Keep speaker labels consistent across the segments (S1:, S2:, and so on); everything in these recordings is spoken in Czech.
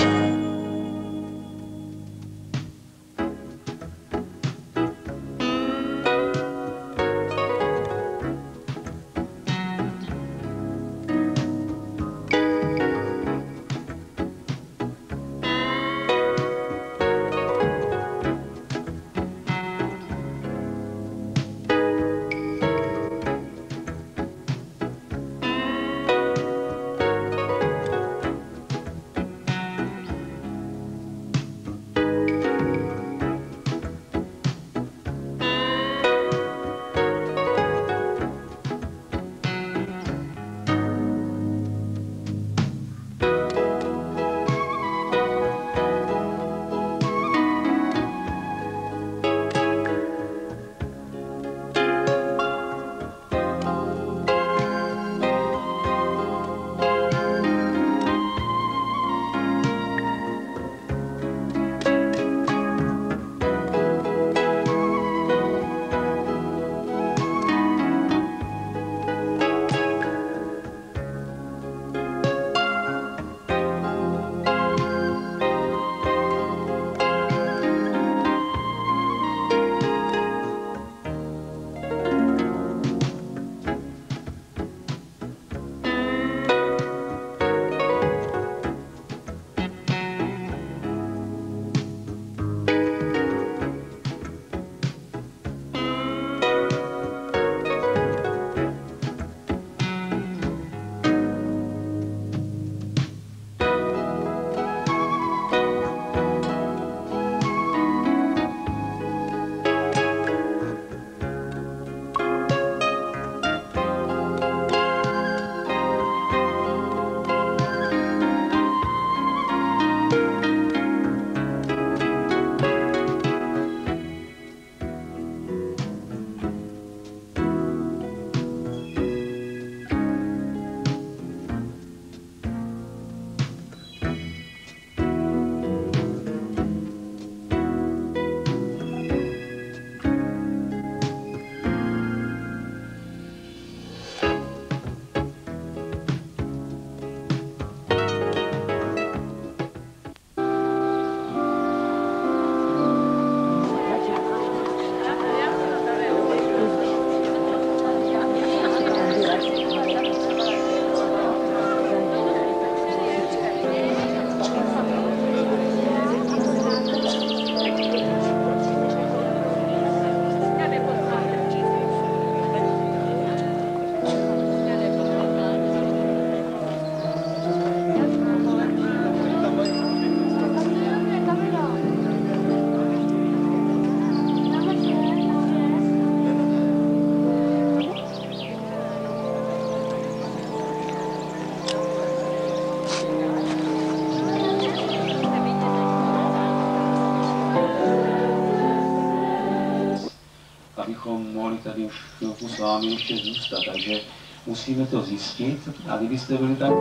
S1: abychom mohli tady už chvilku s vámi ještě zůstat. Takže musíme to zjistit a kdybyste byli tak...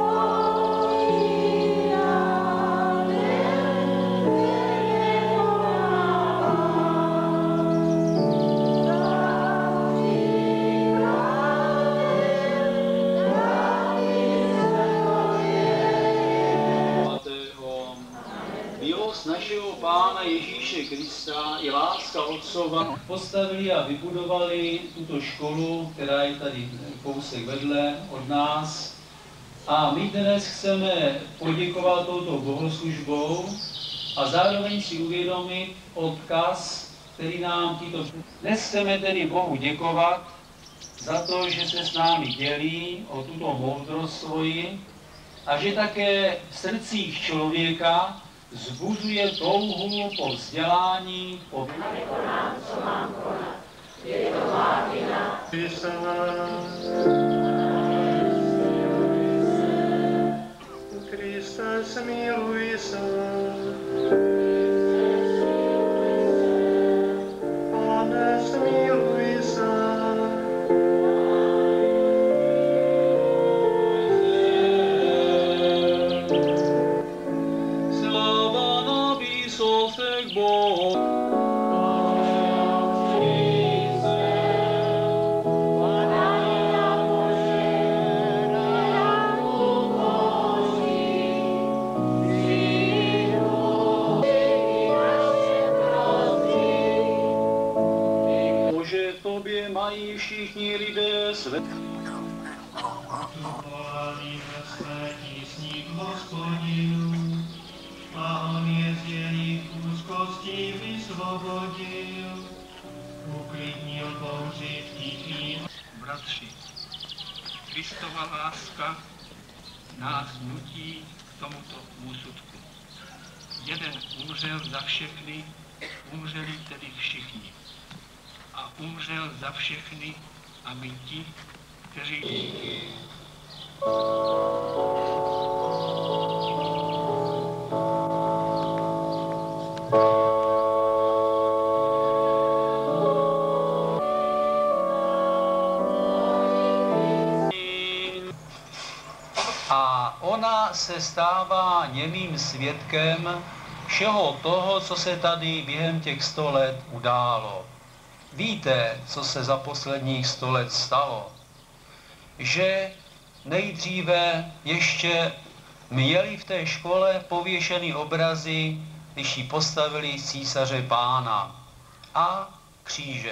S1: Milost našeho Pána Ježíše Krista i láska Otcova postavili a vybudovali tuto školu, která je tady kousek vedle od nás. A my dnes chceme poděkovat touto bohoslužbou a zároveň si uvědomit odkaz, který nám tito... Dnes chceme tedy Bohu děkovat za to, že se s námi dělí o tuto moudrost svoji a že také v srdcích člověka vzbuzuje touhu po vzdělání, po...
S2: A nekonám, co mám konat. Je to má vina.
S3: Kriste, smiluj se. Pane, smiluj se.
S2: Yeah.
S1: všichni lidé svět.
S3: Volali ve své tísni k Hospodinu, a on je z jejich úzkostí vysvobodil, uklidnil bouři v tichý.
S4: Bratři, Kristova láska nás nutí k tomuto úsudku. Jeden umřel za všechny, umřeli tedy všichni. A umřel za všechny, aby ti, kteří...
S1: A ona se stává němým svědkem všeho toho, co se tady během těch 100 let událo. Víte, co se za posledních 100 let stalo? Že nejdříve ještě měli v té škole pověšený obrazy, když ji postavili císaře Pána a kříže.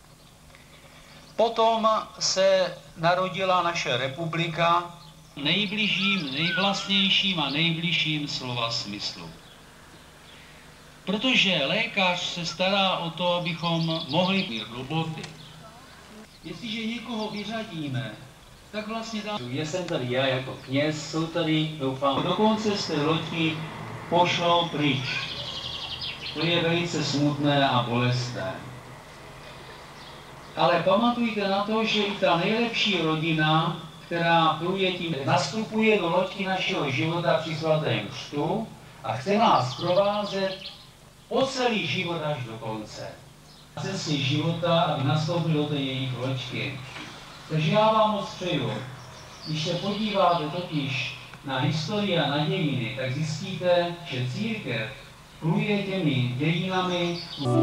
S1: Potom se narodila naše republika nejbližším, nejvlastnějším a nejbližším slova smyslu. Protože lékař se stará o to, abychom mohli mít roboty. Jestliže někoho vyřadíme, tak vlastně jsem tady já jako kněz, jsou tady, doufám, dokonce z té loďky pošlou pryč. To je velice smutné a bolestné. Ale pamatujte na to, že i ta nejlepší rodina, která pluje tím, nastupuje do loďky našeho života při svatém křtu a chce nás provázet po celý život až do konce. Cestě života, aby nastoupil do té jejich loďky. Takže já vám moc přeju, když se podíváte totiž na historii a na dějiny, tak zjistíte, že církev pluje těmi dějinami.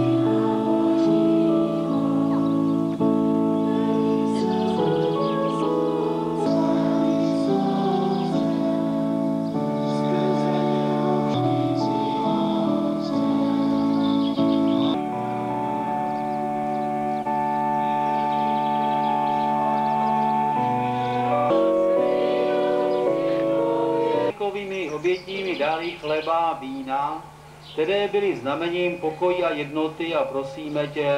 S1: Obětními dary chleba a vína, které byly znamením pokoje a jednoty a prosíme tě.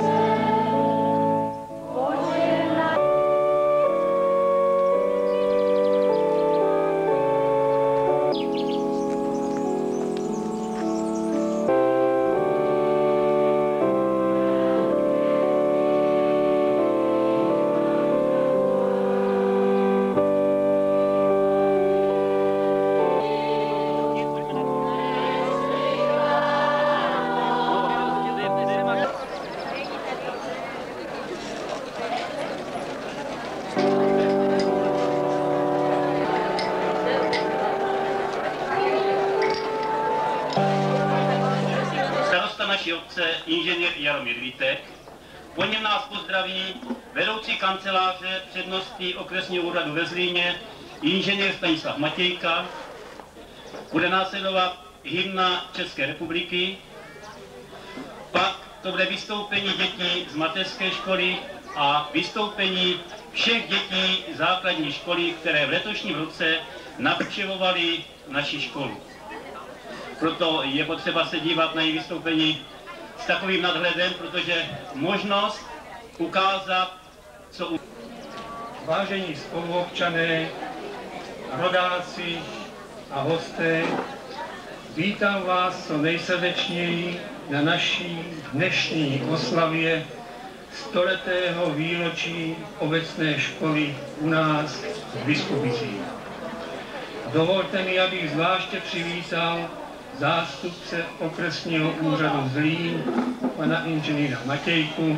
S5: Obce inženýr Jaromír Vítek. Po něm nás pozdraví vedoucí kanceláře předností okresního úřadu ve Zlíně inženýr Stanislav Matějka. Bude následovat hymna České republiky. Pak to bude vystoupení dětí z mateřské školy a vystoupení všech dětí základní školy, které v letošním roce navštěvovaly naši školu. Proto je potřeba se dívat na její vystoupení s takovým nadhledem, protože možnost ukázat, co...
S3: Vážení spoluobčané, rodáci a hosté, vítám vás co nejsrdečněji na naší dnešní oslavě 100letého výročí obecné školy u nás v Biskupicích. Dovolte mi, abych zvláště přivítal zástupce okresního úřadu Zlín, pana inženýra Matějku,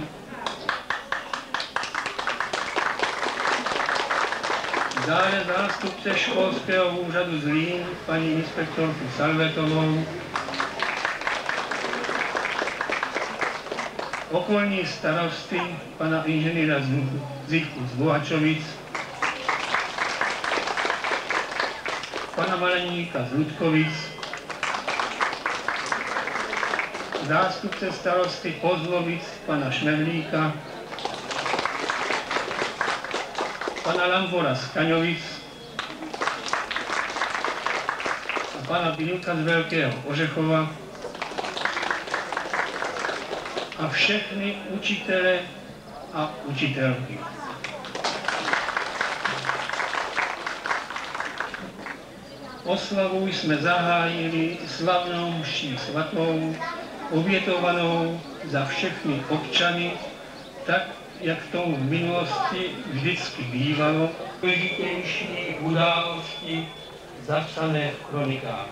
S3: dále zástupce školského úřadu Zlín, paní inspektorku Salvetovou, okolní starosty, pana inženýra Zíku z Bohačovic, pana Maleníka z Ludkovic, zástupce starosty Kozlovic, pana Šmevlíka, pana Lambora z Kaňovic a pana Bilka z Velkého Ořechova a všechny učitele a učitelky. Oslavu jsme zahájili slavnou mší svatou, obětovanou za všechny občany, tak, jak tomu v minulosti vždycky bývalo, důležitější události zapsané v kronikách.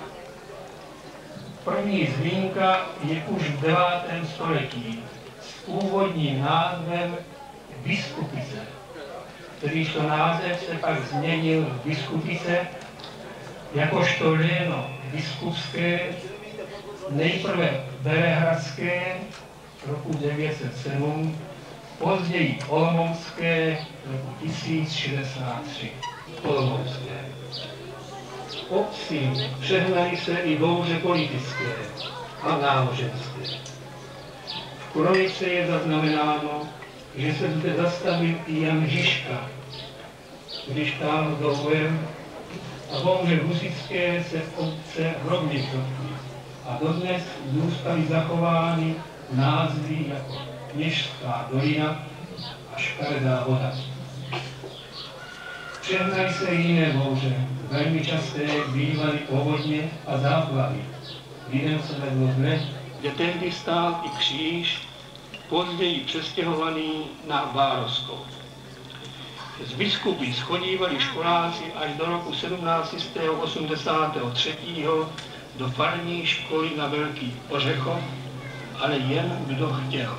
S3: První zmínka je už v 9. století s původním názvem Biskupice, kterýžto název se pak změnil v Biskupice, jakožto léno biskupské, nejprve Velehradské roku 907, později Olomoucké roku 1063. Olomoucké. V obci přehnaly se i bouře politické a náboženské. V kronice je zaznamenáno, že se zde zastavil i Jan Žižka, když táhl do bojem, a bouře husické se v obce rovněž dotkly. A dodnes zůstaly zachovány názvy jako Kněžská dolina a Škaredá voda. Přehnaly se jiné bouře, velmi časté bývaly povodně a záplavy. Lidem se vedlo zle, kde tehdy stál i kříž, později přestěhovaný na Bárovskou. Z Biskupic chodívali školáci až do roku 1783. do farní školy na Velký Ořechov, ale jen kdo chtěl.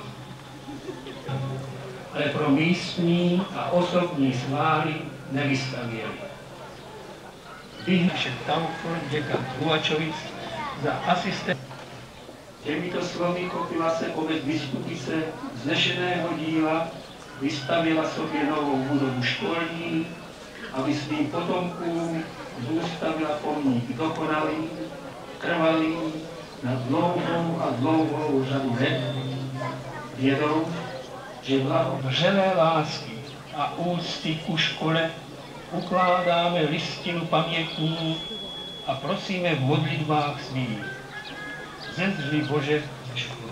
S3: Ale pro místní a osobní sváry nevystavěli. Vyhnašek Taufl, děkan Truhačovic, za asistent. Těmito slovy kopila se obec Biskupice vznešeného díla, vystavila sobě novou budovu školní, aby svým potomkům zůstavila pomník dokonalý, trvalý na dlouhou a dlouhou řadu let, vědou, že blaho vřelé lásky a úcty ku škole ukládáme listinu pamětní a prosíme v modlitbách svých. Zezři Bože ze školy.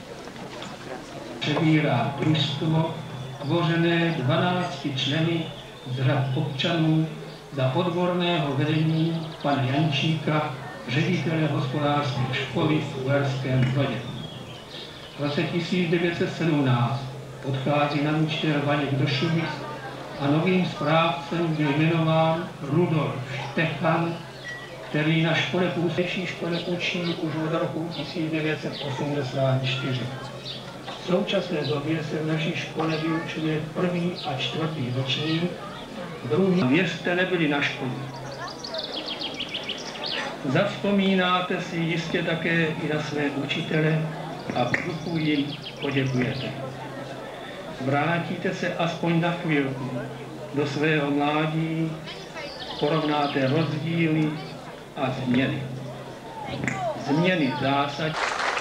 S3: Přebírá družstvo, tvořené 12 členy z řad občanů za odborného vedení pana Jančíka, ředitele hospodářské školy v Uherském Brodě. V roce 1917 odchází na účtel Vaněk do Šumic a novým správcem byl jmenován Rudolf Štechan, který na škole učí už od roku 1984. V současné době se v naší škole vyučuje 1. a 4. ročník, druhý věřte nebyli na škole. Zavzpomínáte si jistě také i na své učitele a v duchu jim poděkujete. Vrátíte se aspoň na chvilku do svého mládí, porovnáte rozdíly a změny. Změny zásad.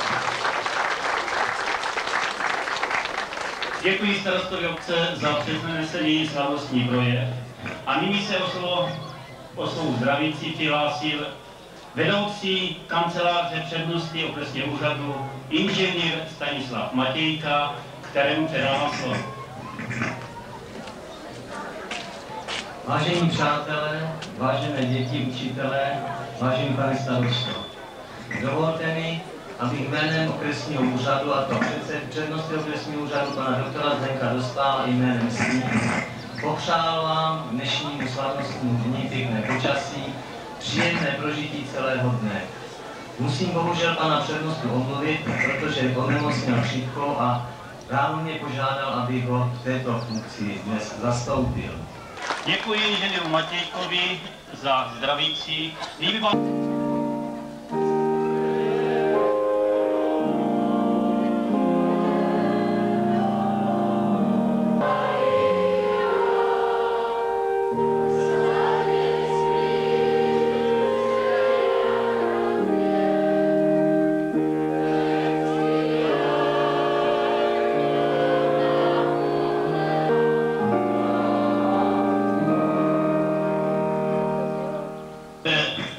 S5: Děkuji starostovi obce za přednesení slavnostní projev. A nyní se o svou zdravící přihlásil vedoucí kanceláře přednosti okresního úřadu inženýr Stanislav Matějka, kterému předávám slovo.
S6: Vážení přátelé, vážené děti, učitelé, vážený pane starosto, dovolte mi, abych jménem okresního úřadu, a to přednosti okresního úřadu pana doktora Zdenka Dostála jménem svým, popřál vám k dnešnímu slavnostnímu dni pěkné počasí, příjemné prožití celého dne. Musím bohužel pana přednostu omluvit, protože onemocněl chřipkou a ráno mě požádal, abych ho v této funkci dnes zastoupil.
S5: Děkuji inženýru Matějkovi za zdravící.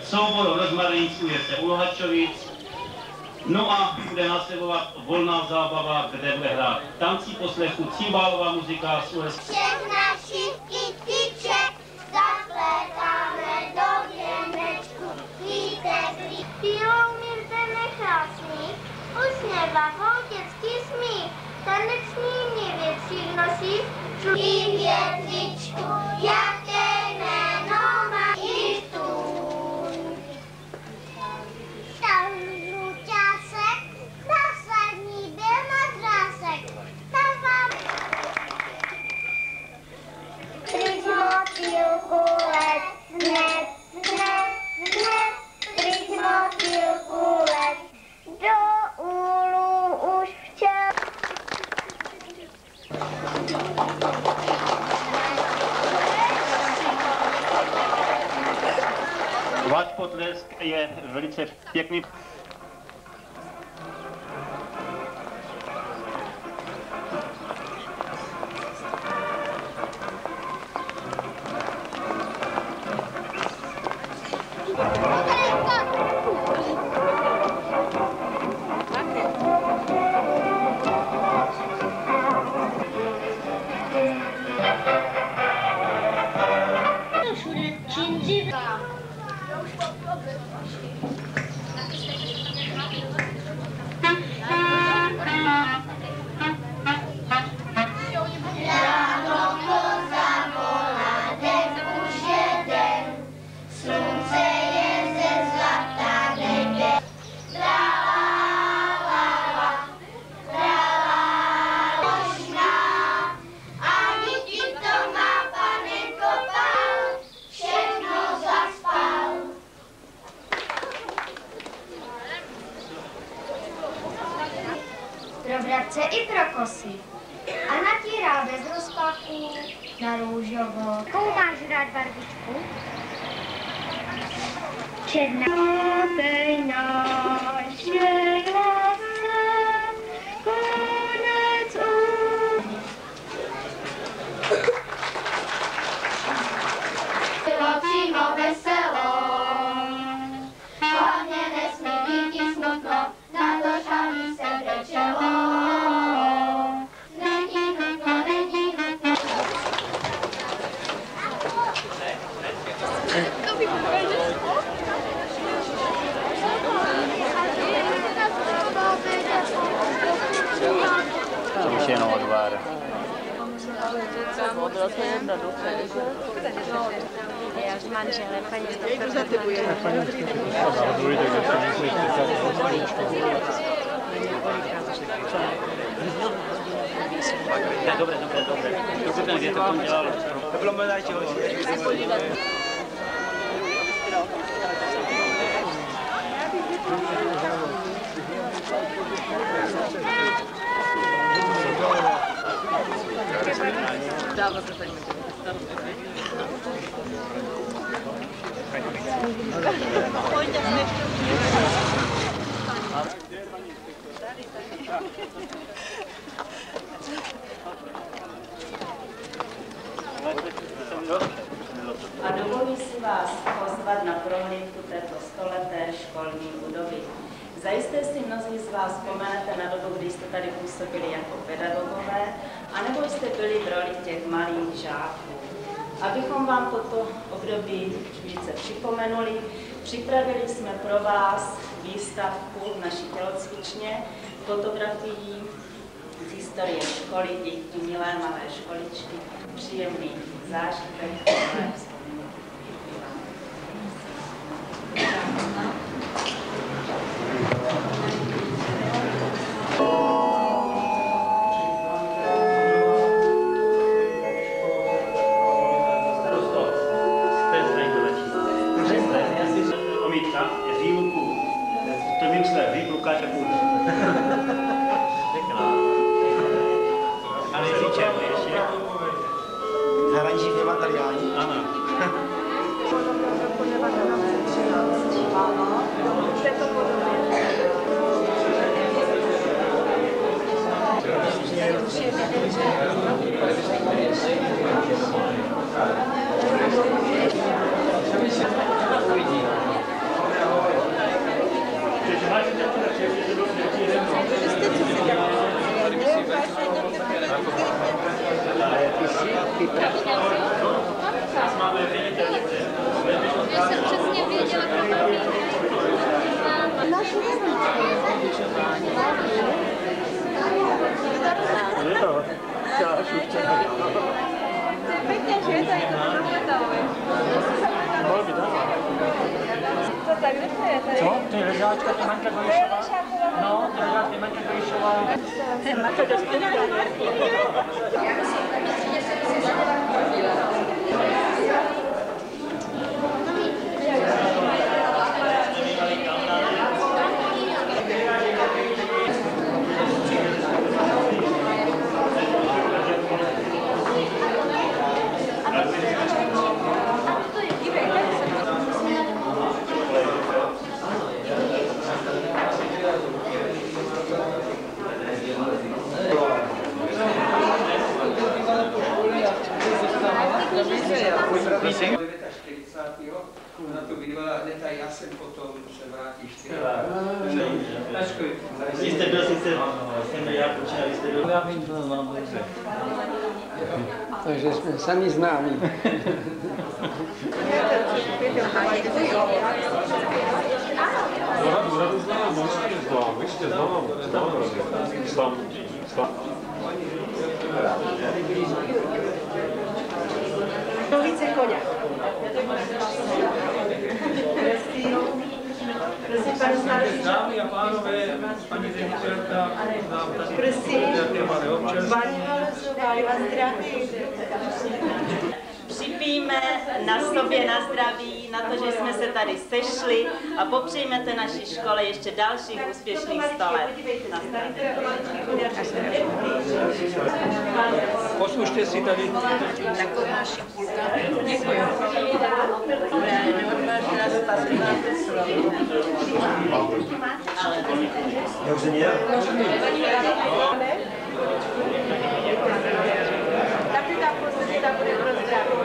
S5: soubor Rozmarinec ujete u Lohačovic. No a bude následovat volná zábava, kde bude hrát tancí poslechu cymbálová muzika z USA.
S2: Všechna šipky tyče, zapletáme do věnečku. Víte, kdy pílou Mirte nechrásný, usměva holtěcký smích, taneční mě větší nosí, i větvičku, jaké jméno má i stůl. Tam žluťásek, zásadní byl madrásek, tam vám Prismotýlku let, hned, Prismotýlku let, do úlu už včel.
S5: Váš potlesk je velice pěkný.
S2: Pro bratře i pro kosy. A natírá bez rozpaků na růžovo. Jakou máš rád barvičku? Černá. Tej naše lásce, konec Bylo přímo veselo, hlavně nesmí být smutno, na to šalí se brečelo. Není nutno, není nutno.
S5: To už je jenom odvár.
S7: Já s manželem, paní doktorka.
S5: Dobré. Pokud ten větr tom dělal. To bylo možná čeho.
S8: A dovolí si vás pozvat na prohlídku této stoleté školní budovy. Zajisté si mnozí z vás vzpomenete na dobu, kdy jste tady působili jako pedagogové, anebo jste byli v roli těch malých žáků. Abychom vám toto období více připomenuli, připravili jsme pro vás výstavku v naší tělocvičně fotografií z historie školy, děti, milé malé školičky, příjemný zážitek, milé vzpomínky.
S9: Zahraniční firma Taliani.
S5: Ano.
S7: tak kde to je?
S9: Co? To je ležáčka, to je Maňka Gojšová. No, to je ležáčka, je Maňka Gojšová.
S7: To dost
S10: Ona to bývala hned a já jsem potom se vrátil 4.
S6: Jste byl sice, já počínal, jste byl. Já vím, to znám dobře.
S10: Takže jsme sami známí.
S7: Více koně. Prosím, pane starší.
S9: Dámy a pánové, paní ředitelka, nám tady
S7: Prosím, paní Valezová, já vás zdravím.
S8: Připijme na sobě na zdraví, na to, že jsme se tady sešli a popřejmete naší škole ještě dalších úspěšných 100 let.
S9: Poslušte si tady.
S7: Takovou naši půlka. Děkuji.
S6: Jak se měl?
S7: Taky ta poslední bude pro zdraví.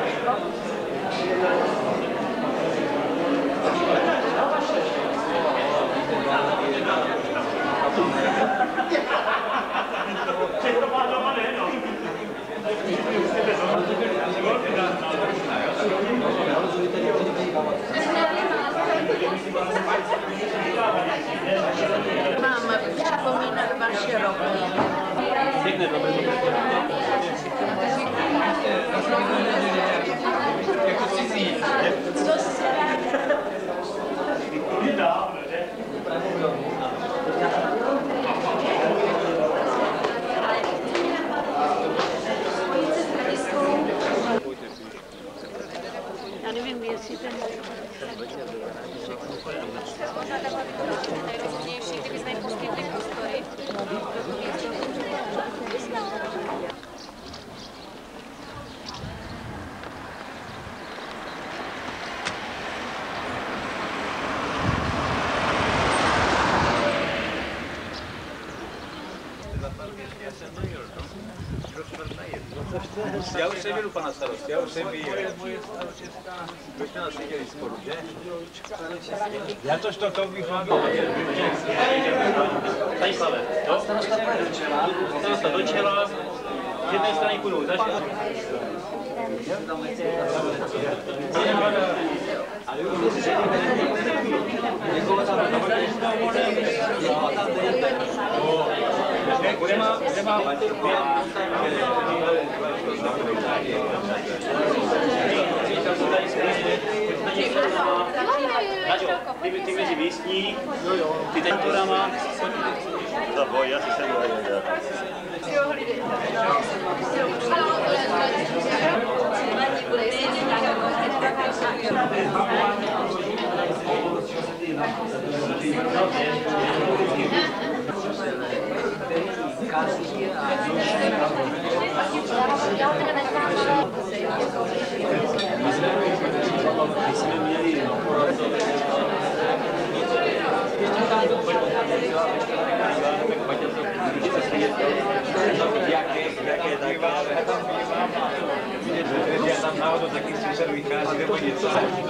S7: Mám připomínat vaše roky.
S1: Jako cizí.
S7: Já nevím, jestli ten... Nejrozumnější, kdybychom jim poskytli prostory.
S1: Já už jsem viděl pana starost, já už jsem viděl. Už jsme nás viděli spolu, že? Já to bych vám
S5: Stanislave, jo? Starosta do čela. Z jedné strany půjdou za ty mezi místní, ty tenturama. Zaboj, já si jsem dojde.
S1: Já tam náhodou taky slyšel vychází nebo něco.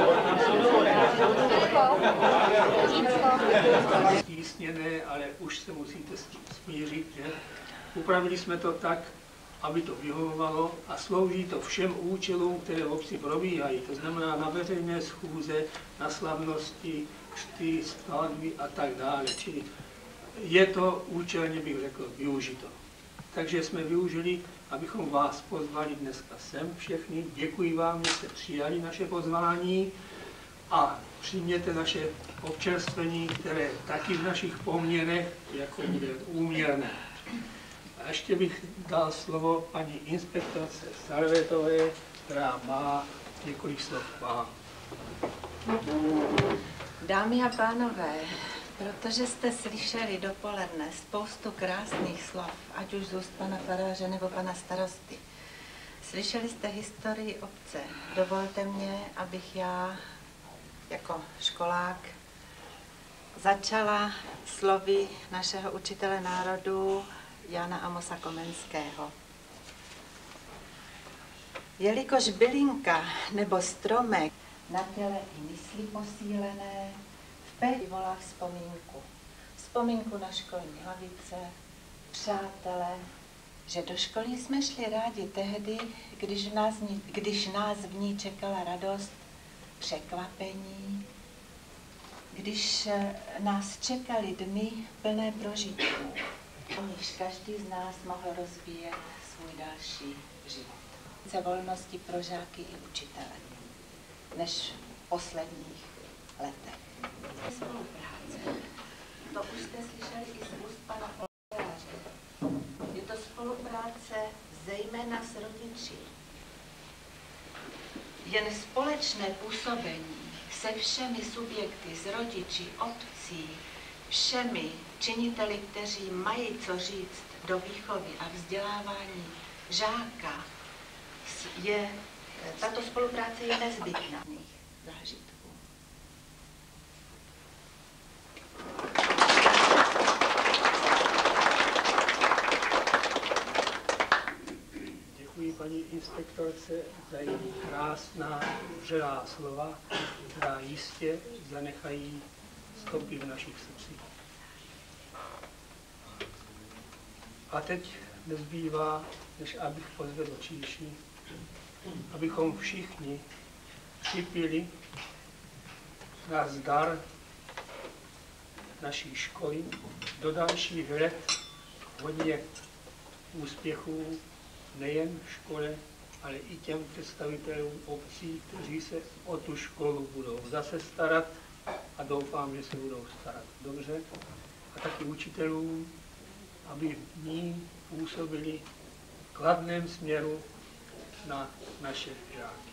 S9: Stísněné, ale už se musíte s tím smířit, že? Upravili jsme to tak, aby to vyhovovalo a slouží to všem účelům, které v obci probíhají. To znamená na veřejné schůze, na slavnosti, křty, svatby a tak dále. Čili je to účelně, bych řekl, využito. Takže jsme využili, abychom vás pozvali dneska sem všechny. Děkuji vám, že jste přijali naše pozvání a přijměte naše občerstvení, které taky v našich poměrech jako bude úměrné. A ještě bych dal slovo paní inspektorce Sarvetové, která má několik slov k vám.
S11: Dámy a pánové, protože jste slyšeli dopoledne spoustu krásných slov, ať už z úst pana faráře nebo pana starosty, slyšeli jste historii obce. Dovolte mě, abych já jako školák začala slovy našeho učitele národů Jana Amosa Komenského. Jelikož bylinka nebo stromek na těle i mysli posílené, v péči volá vzpomínku. Vzpomínku na školní lavice, přátelé, že do školy jsme šli rádi tehdy, když nás v ní čekala radost, překvapení, když nás čekaly dny plné prožitků, o nichž každý z nás mohl rozvíjet svůj další život. Více volnosti pro žáky i učitele než v posledních letech. Spolupráce. To už jste slyšeli i z úst pana faráře. Je to spolupráce zejména s rodiči. Jen společné působení se všemi subjekty, s rodiči, obcí, všemi činiteli, kteří mají co říct do výchovy a vzdělávání žáka, tato spolupráce je nezbytná. Zážitků.
S9: Děkuji paní inspektorce za její krásná, vřelá slova, která jistě zanechají stopy v našich srdcích. A teď nezbývá, než abych pozvedl číši, abychom všichni připili na zdar naší školy do dalších let hodně úspěchů nejen v škole, ale i těm představitelům obcí, kteří se o tu školu budou zase starat a doufám, že se budou starat dobře. A taky učitelům, aby v ní působili v kladném směru na naše žáky.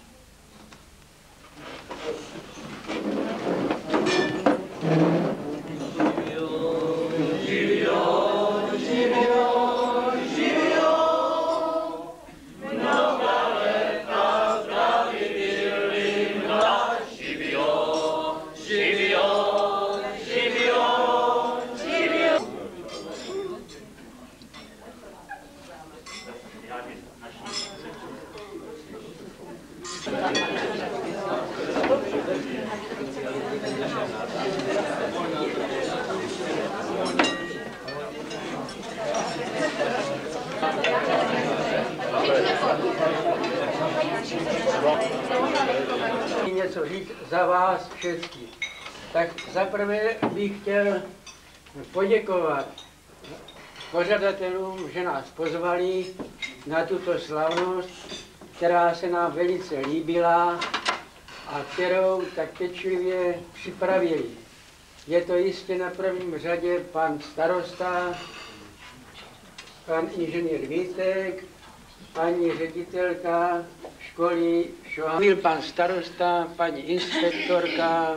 S12: Něco říct za vás všechny. Tak zaprvé bych chtěl poděkovat pořadatelům, že nás pozvali na tuto slavnost, která se nám velice líbila a kterou tak pečlivě připravili. Je to jistě na prvním řadě pan starosta, pan inženýr Vítek, paní ředitelka školy Šohan, pan starosta, paní inspektorka,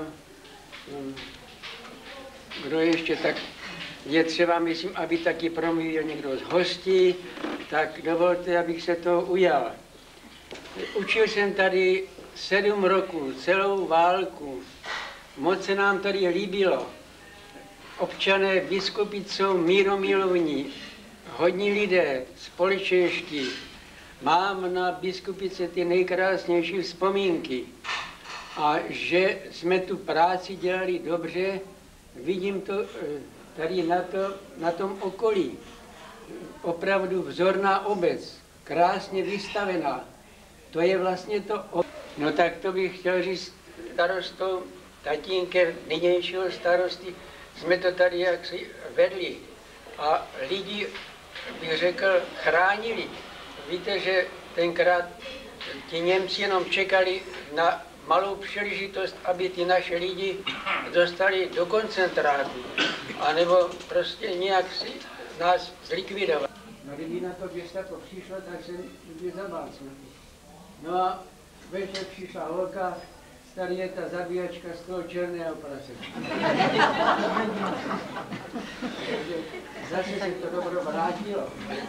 S12: kdo ještě tak je třeba, myslím, aby taky promluvil někdo z hostí, tak dovolte, abych se toho ujal. Učil jsem tady 7 roků, celou válku. Moc se nám tady líbilo. Občané Biskupic jsou míromilovní, hodní lidé, společenští. Mám na Biskupice ty nejkrásnější vzpomínky. A že jsme tu práci dělali dobře, vidím to tady na tom okolí. Opravdu vzorná obec, krásně vystavená. To je vlastně to. No tak to bych chtěl říct starostou, tatínkem nynějšího starosty, jsme to tady jaksi vedli. A lidi, bych řekl, chránili. Víte, že tenkrát ti Němci jenom čekali na malou příležitost, aby ty naše lidi dostali do koncentrátu, anebo prostě nějak si nás zlikvidovat. No, kdyby na to gestapo přišlo, tak jsem by zabál smrti. No a večer přišla holka, tady je ta zabíjačka z toho černého prasečka. Zase se to dobro vrátilo.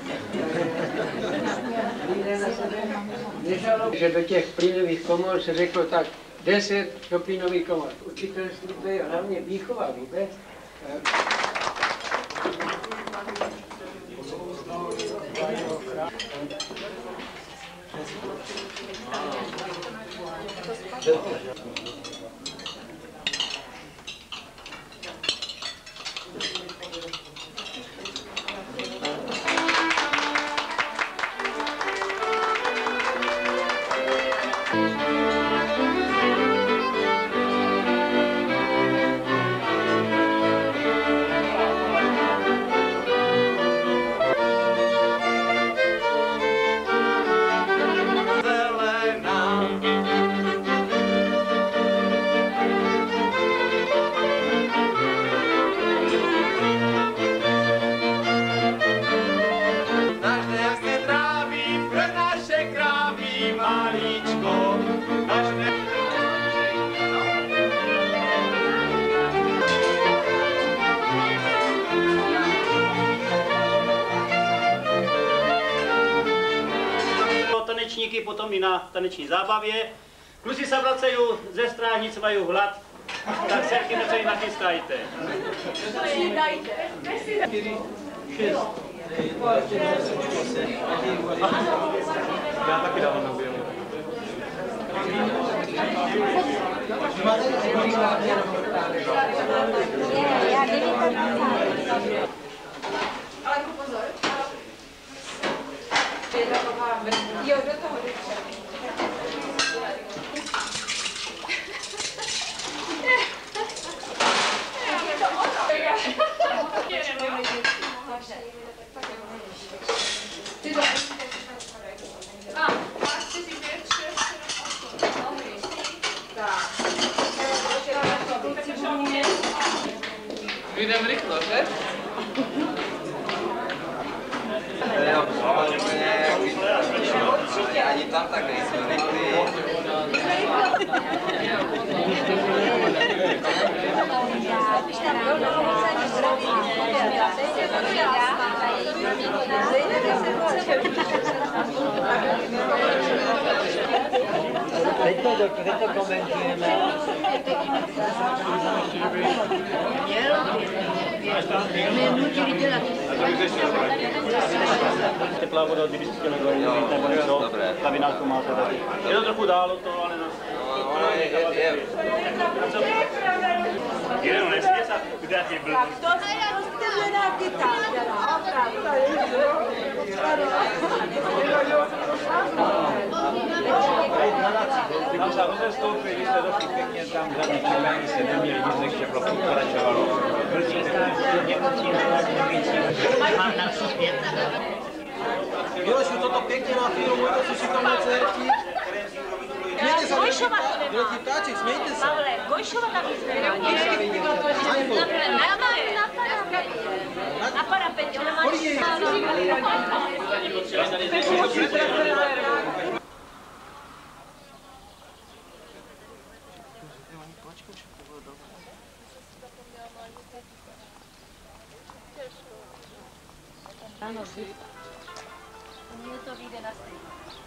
S12: Lidé na sebe nežalovali, že do těch plynových komor se řeklo tak 10 do plynových komor. Učitelství to je hlavně výchova vůbec.
S5: Potom i na taneční zábavě. Kluci se vracejí ze strážnic, mají hlad, tak se taky něco nachystajte.
S10: Já taky dávám na bělo.
S7: Ale pozor. Jo, do toho
S10: Jdem rychle, že? Ani tam tak nejsou rychlí.
S6: Teď to komentujeme.
S5: Teplá voda od Libického nebo něco, ta vinárku máte tady. Je to trochu dálo to, ale no. Jenom nesmí se, kde je blbý.
S7: To je nějaký
S1: Tam se rozestoupí, když jste došli pěkně tam zadní čekání, se neměli nic, ještě pro pokračovalo.
S10: Miloši, toto pěkně na filmu, to si tam necerti.
S7: Gojšova to nemá.
S10: Dělí ptáček, smějte se.
S7: Pavle, Gojšova tam na parapetě, ona má ano, mně to vyjde na stejně.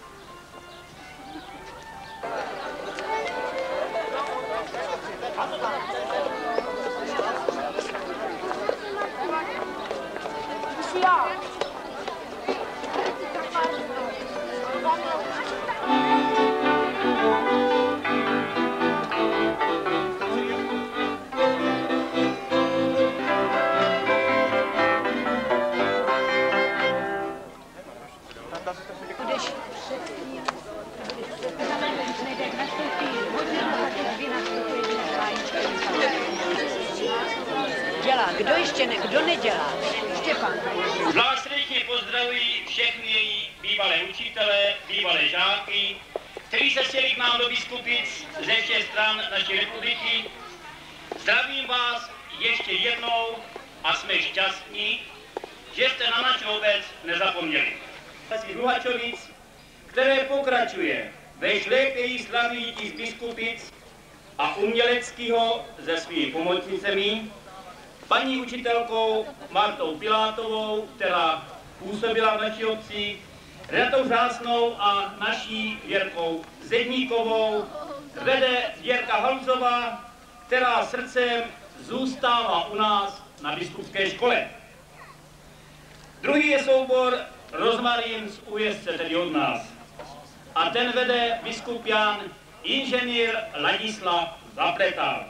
S13: Kdo ještě ne, kdo nedělá? Štěpán.
S5: Zvlášť srdečně pozdravuji všechny její bývalé učitele, bývalé žáky kteří se sjeli k nám do Biskupic ze všech stran naší republiky. Zdravím vás ještě jednou a jsme šťastní, že jste na naši obec nezapomněli. Z Luhačovic, které pokračuje ve šlépějí slavíti z Biskupic a uměleckého se svými pomocnicemi, paní učitelkou Martou Pilátovou, která působila v naší obci, Renatou Řásnou a naší Věrkou Zedníkovou vede Věrka Haluzová, která srdcem zůstává u nás na biskupské škole. Druhý je soubor Rozmarín z Újezdce, tedy od nás. A ten vede biskup Jan inženýr Ladislav Zapletal.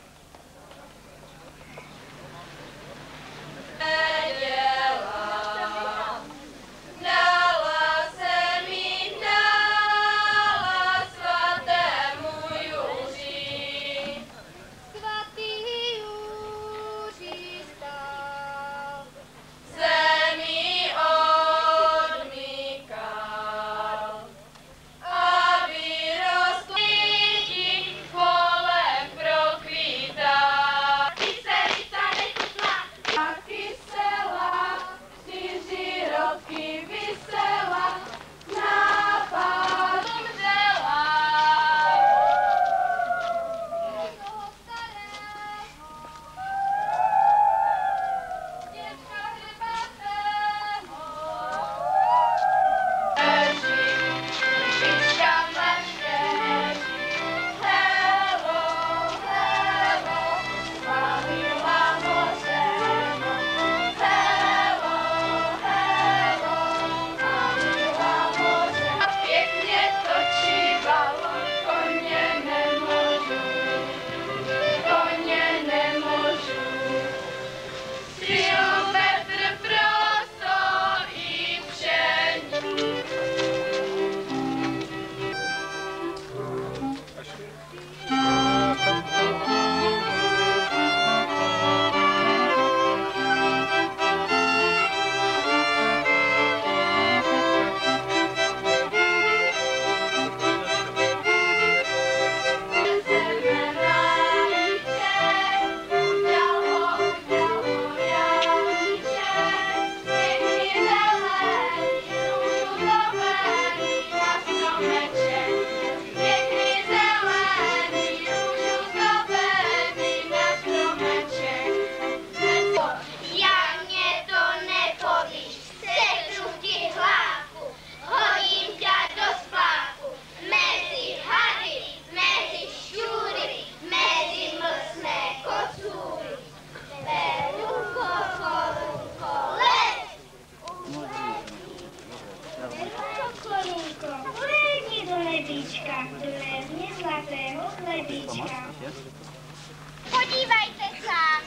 S2: Podívejte sám.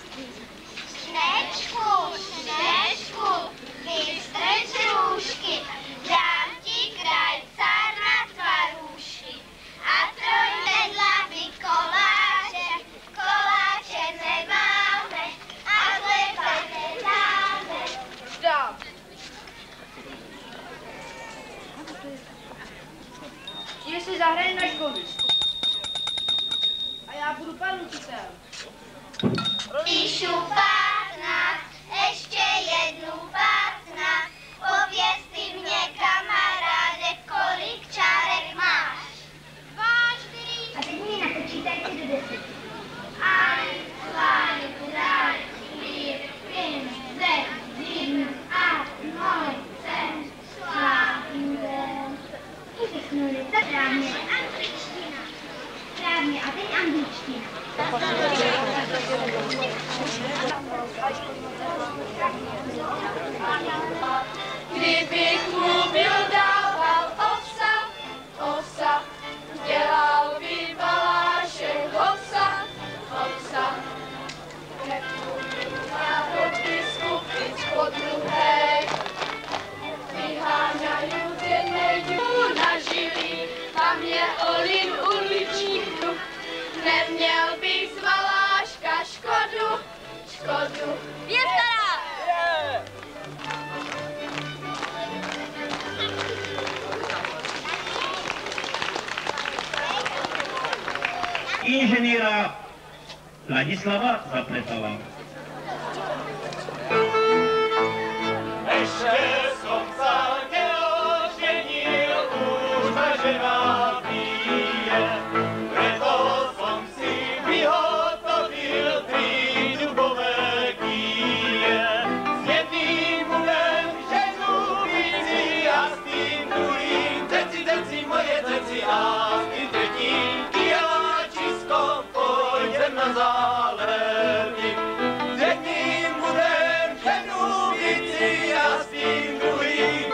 S2: Šnečku, šnečku, vystřeč růžky, dám ti krajcár na tvarůžky. A trojvedlavý koláče, koláče nemáme, a chleba nedáme.
S7: Dám. Že si zahraje na školu. A já budu pan učitel.
S2: Píšu 15, ještě jednu 15. Pověz ty mě, kamaráde, kolik čárek máš. 2, 4. A teď mi napočítejte do 10. 1, 2, 3, 4, 5, 6, 7, 8, 9, 10. Slavíme. Vypichnuli to správně. Angličtina. Správně, a teď angličtina.
S14: Kdybych mu byl dával obsah, dělal by Balášek obsah. Já do Biskupic podruhé, vyháňají denneju na žilí, tam je Olin uličníku, neměl bych z Baláška škodu. Je stará!
S5: inženýra Ladislava Zapletala.
S15: Ještě som sa neoženil, už ma žena bije, preto som si vyhotovil 3 dubové kýje. S jedným budem ženu víci a s tým druhým deci, moje deci a s tým tretím kyjáčiskom pôjdem na zálevník. S jedným budem ženu víci a s tým druhým.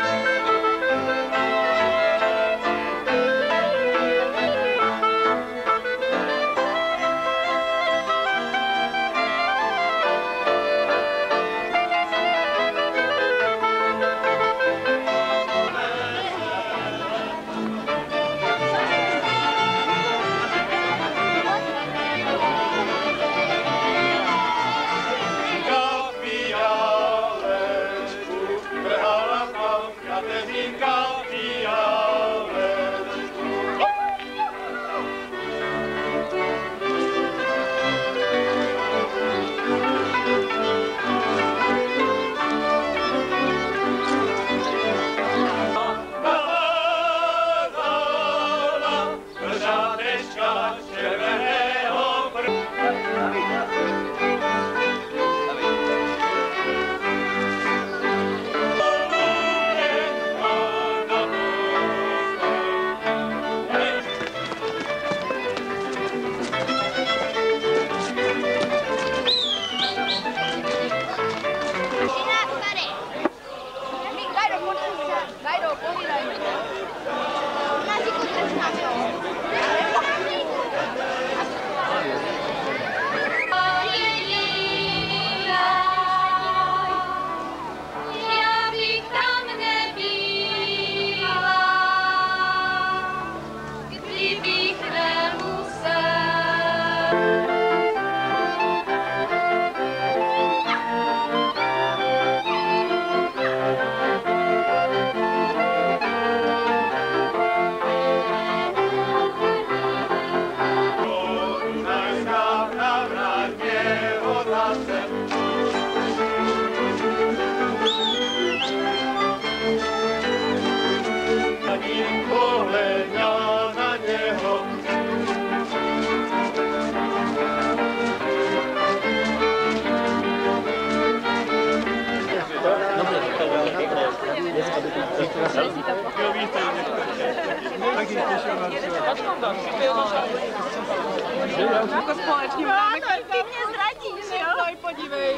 S7: Jako společný máme, ty mě zradíš, jo? Podívej.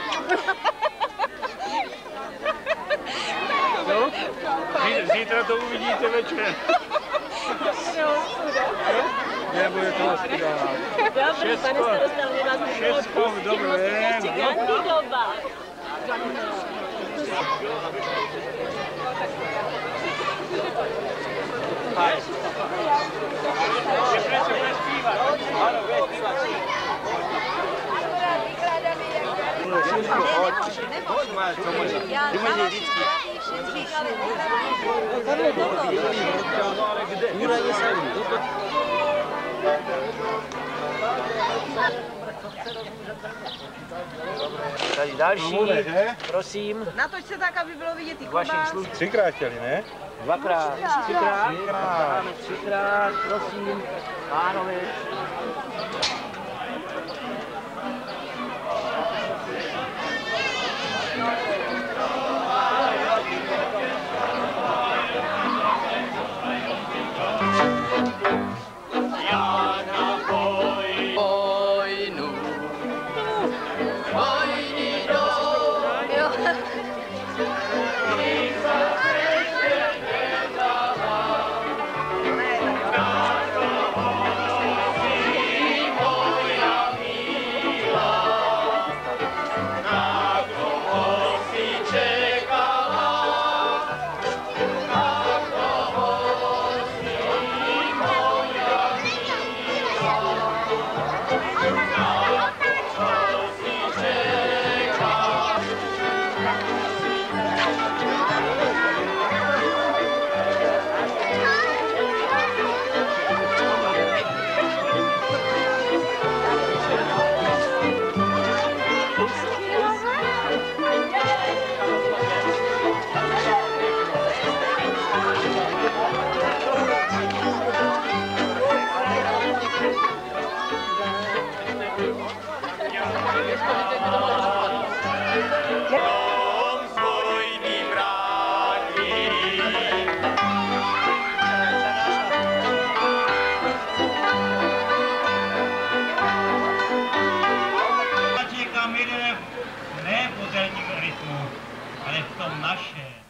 S9: No, zítra to uvidíte večer. Nebude to ostuda. Všechno dobré.
S12: Tady další, prosím.
S7: Natoč se tak, aby bylo vidět i
S12: Vašich
S7: klobás.
S12: služb.
S9: 3krát chtěli, ne?
S12: 2krát, 3krát, prosím, pánové.
S5: Ne v moderním rytmu, ale v tom našem.